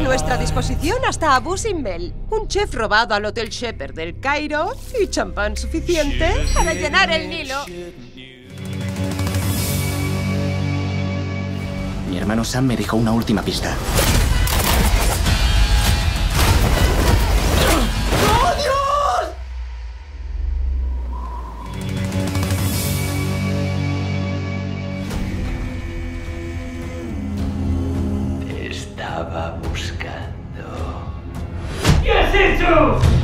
nuestra disposición hasta Abu Simbel, un chef robado al Hotel Shepherd del Cairo y champán suficiente para llenar el Nilo. Mi hermano Sam me dejó una última pista. ¡Oh, Dios! Te estaba buscando. ¿Qué has hecho?